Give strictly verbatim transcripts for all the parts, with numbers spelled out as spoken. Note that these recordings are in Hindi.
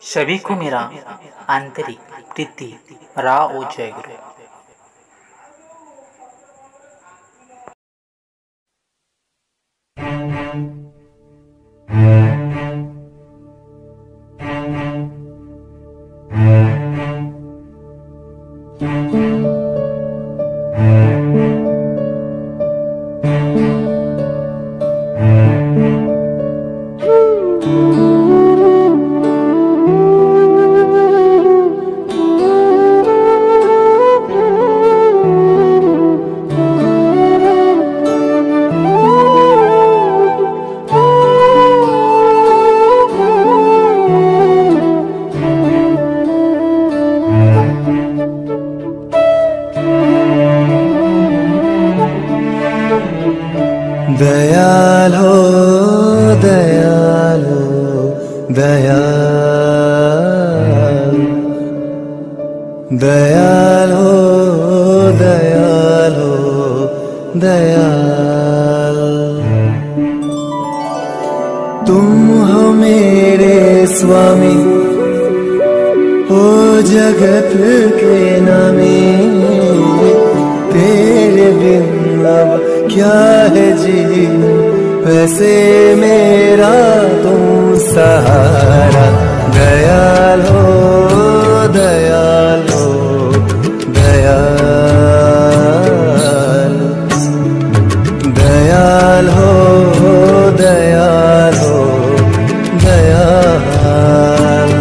सभी को मेरा आंतरिक प्रीति राव ओ जय गुरु। दयालो दयालो दयाल दयालो दयालो दयाल तुम हो मेरे स्वामी ओ जगत के नामी, तेरे बिन अब क्या है जी वैसे मेरा तुम सहारा। दयालो दयालो दयाल दयाल हो दयाल हो दयाल।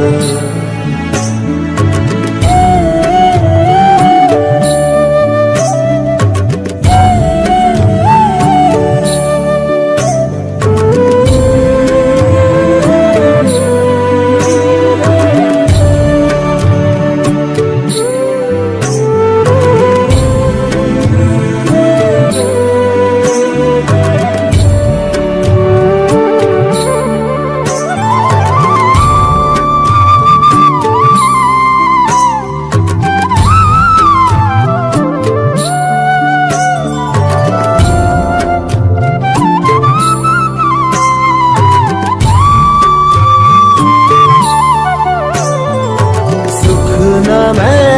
मैं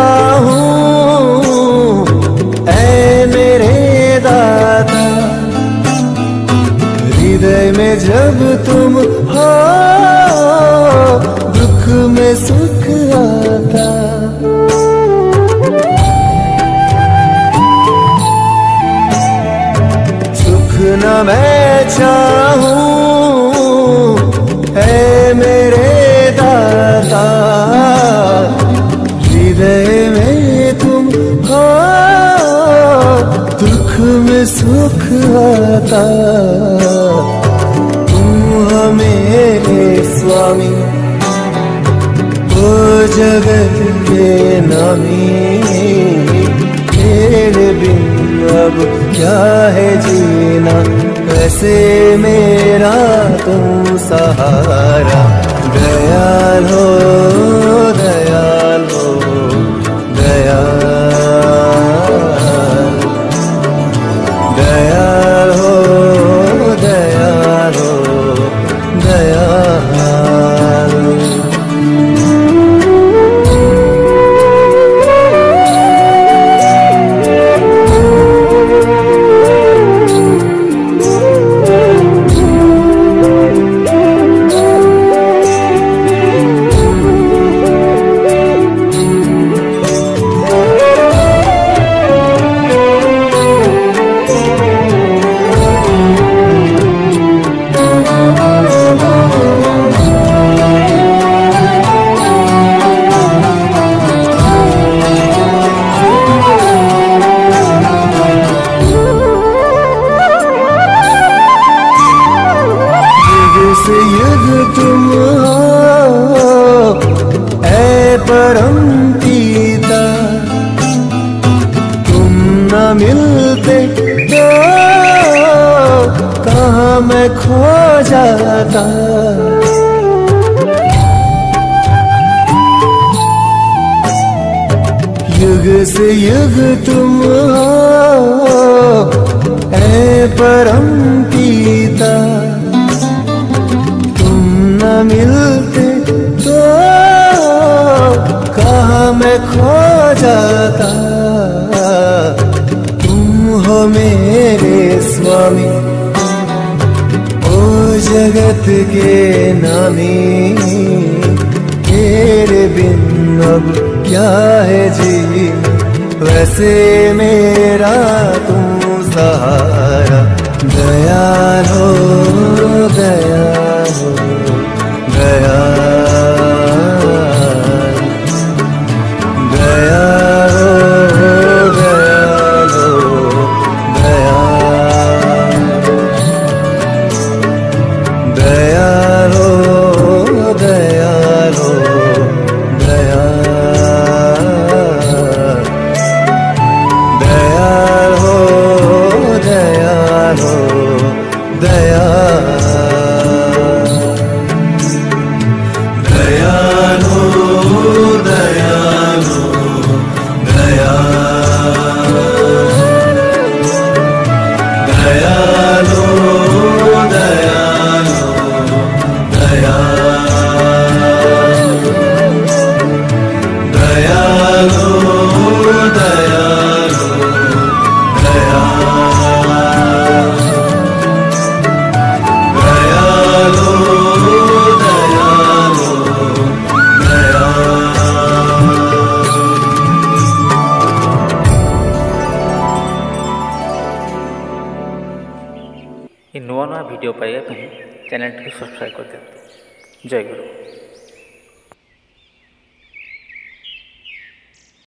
चाहूं ऐ मेरे दाता, हृदय में जब तुम हो दुख में सुख आता। सुख न मैं चाहूं ऐ मेरे दाता, हृदय में तुम हो दुख में सुख आता। तुम हो मेरे स्वामी ओ जगत के नामी, तेरे बिन अब क्या है जीना वैसे मेरा तुम सहारा। दयाल हो दयाल हो दयाल दयाल हो दयाल हो दयाल। युग तुम हो ऐ परम पिता, तुम न मिलते तो कहाँ मैं खो जाता। युग से युग तुम हो ऐ परम पिता, तुम न मिलते तो जगत के नामी तेरे बिन अब क्या है जी, वैसे मेरा तुम सहारा। दयालो दयालो दयालो दयालो दयालो दयालो दयालो दयालो दयालो दयालो दयालो दयालो दयालो दयालो दयालो दयालो नुआ नुआ भिडियो पाइबा चैनल को सब्सक्राइब कर दिखाँ। जय गुरु।